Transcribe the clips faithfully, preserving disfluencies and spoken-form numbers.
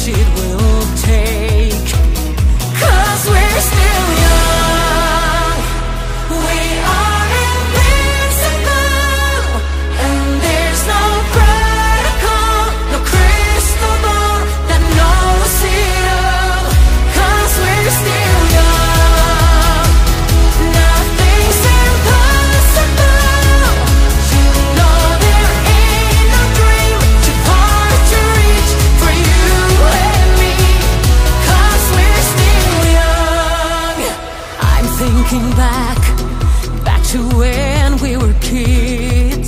much it will take. 'Cause we're still young, we are invincible, and there's no protocol, no crystal ball that knows it all. 'Cause we're still young, nothing's impossible. You know there ain't no dream too far to reach for you and me. 'Cause we're still young. I'm thinking back, back to when we were kids.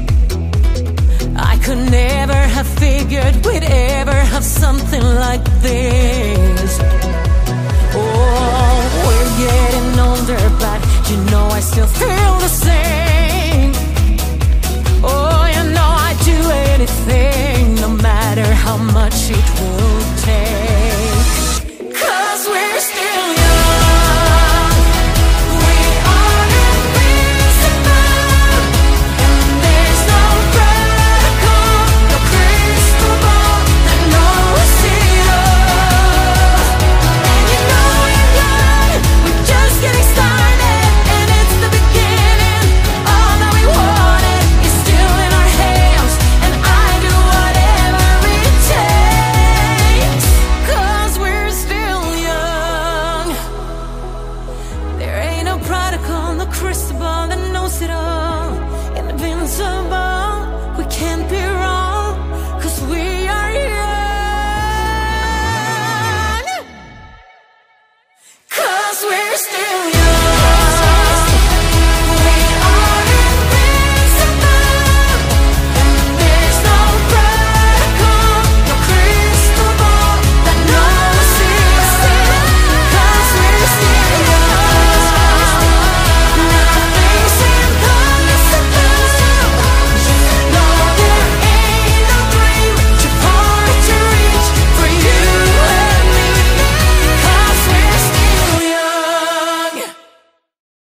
I could never have figured we'd ever have something like this. Oh, we're getting older, but you know I still feel the same.